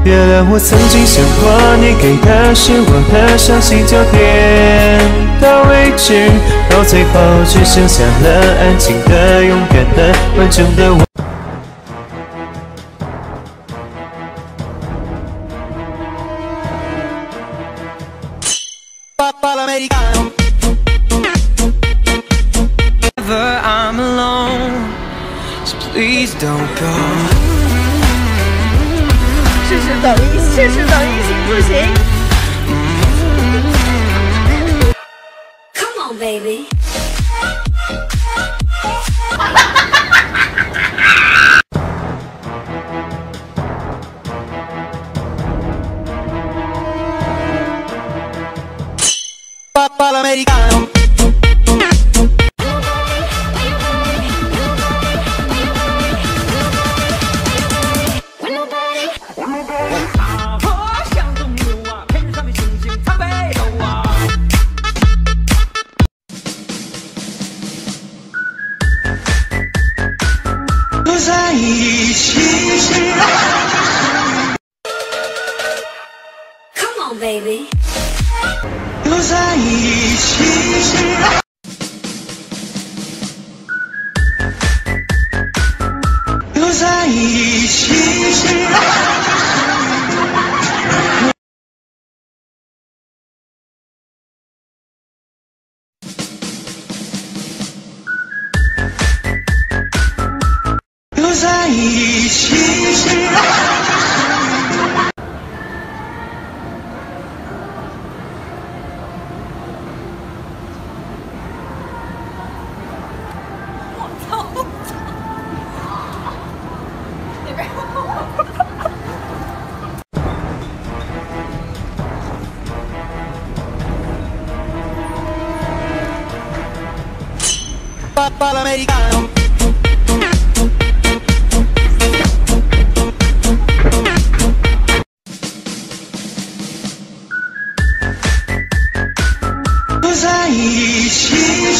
原谅我曾经想过，你给的是我的伤心就点到为止，到最后只剩下了安静的、勇敢的、完整的我。 Whenever I'm alone, so please don't go. 试试抖音，试试抖音行不行 Come on, baby. Papa l'americano. Come on, baby. 留在一起。留在一起。留在一起。Papa l'americano. Cosa dici?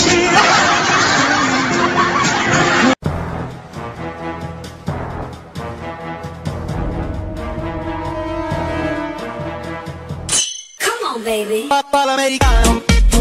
Come on, baby. Papa l'americano.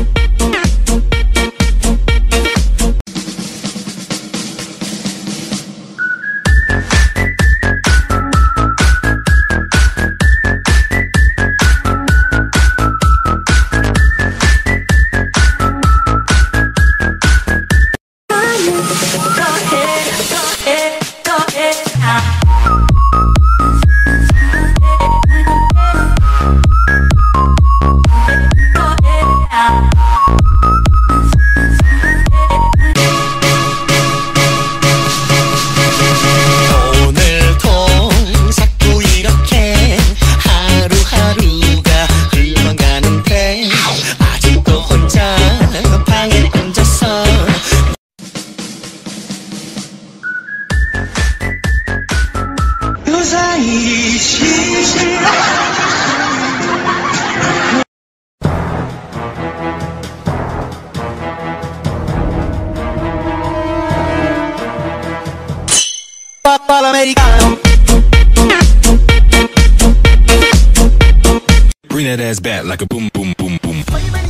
Papa l'americano. Bring that ass back like a boom boom boom boom.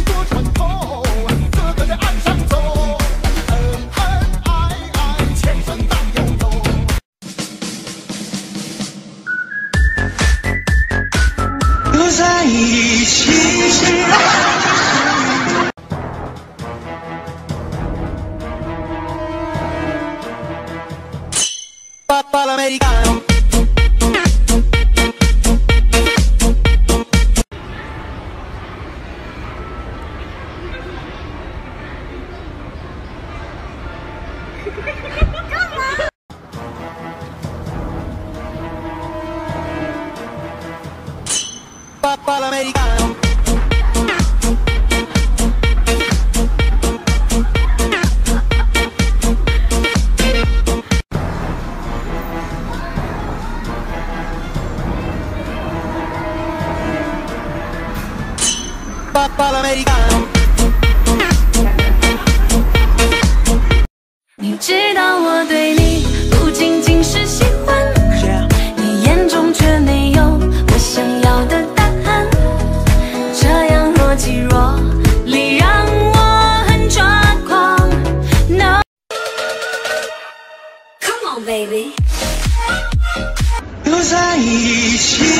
Papa l'americano. Papa l'americano. Papa l'americano. 你知道我对你不仅仅是喜欢，你眼中却没有。 一起。